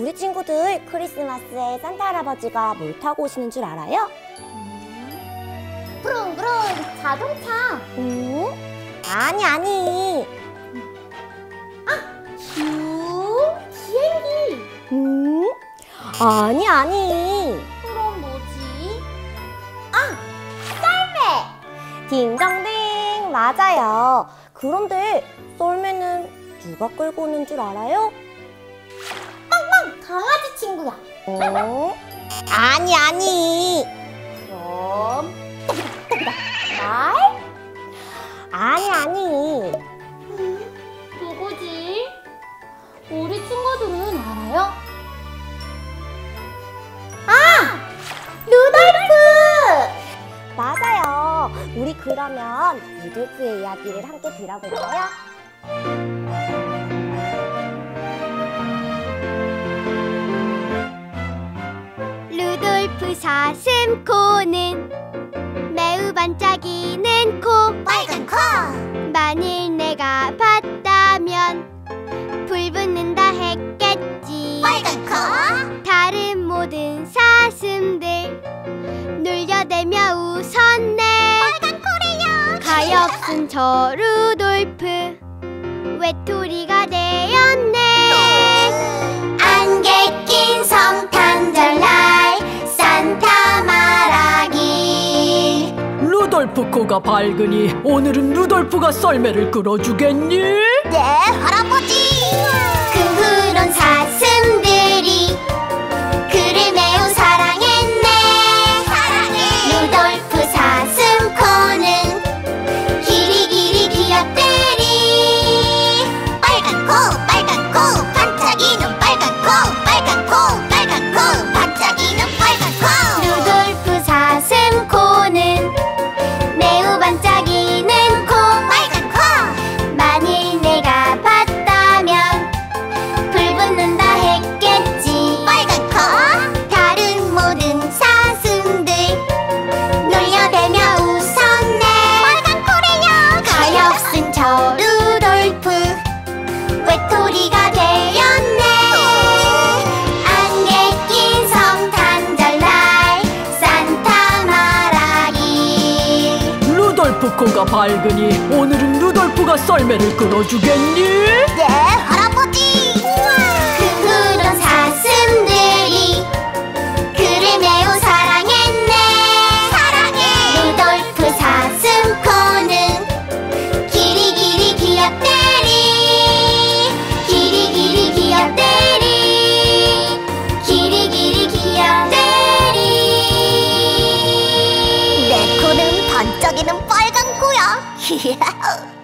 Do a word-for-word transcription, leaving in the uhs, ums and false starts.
우리 친구들 크리스마스에 산타 할아버지가 뭘 타고 오시는 줄 알아요? 음... 부릉부릉 자동차. 음? 아니 아니. 아! 슈 비행기. 음? 아니 아니. 그럼 뭐지? 아! 썰매. 딩동댕 맞아요. 그런데 썰매는 누가 끌고 오는 줄 알아요? 빵빵 강아지 친구야. 어? 아니 아니. 그럼 말? 아니 아니. 음, 누구지? 우리 친구들은 알아요? 아! 루돌프! 맞아요. 우리 그러면 루돌프의 이야기를 함께 들어볼까요? 루돌프 사슴코는 매우 반짝이는 코, 빨간 코! 만일 내가 봤다면 불 붙는다 했겠지. 빨간 코! 다른 모든 사슴들 놀려대며 웃었네. 빨간 코래요! 가엾은 저 루돌프 외톨이가 되었네. 안개 낀 성탄절날 산타 말하길. 루돌프 코가 밝으니 오늘은 루돌프가 썰매를 끌어주겠니? 네, 할아버지! 그런 사슴들이 그를 매우 사랑했네. 사랑해. 루돌프 사슴코는 길이 길이 귀엽대리. 빨간 코, 빨간 코, 반짝이는 빨간 코, 빨간 코, 빨간 코, 반짝이는 빨간 코. 루돌프 사슴코는 매우 반짝이는 코, 빨간 코. 만일 내가 봤다면 불 붙는다 했겠지. 빨간 코. 다른 모든 사슴들 놀려대며 웃었네. 빨간 코래요. 가엾은 저 루돌프 외톨이가 되었네. 안개 낀 성탄절날 산타 말하길. 루돌프 코가 밝으니 오늘은 루돌프가 썰매를 끌어주겠니? 네, 할아버지! 그런 사슴들이 그를 매우 사랑했네. 사랑해. 루돌프 사슴코는 길이 길이 귀엽대리. 길이 길이 귀엽대리. 길이 길이 귀엽대리. 내 코는 반짝이는 빨간 코야.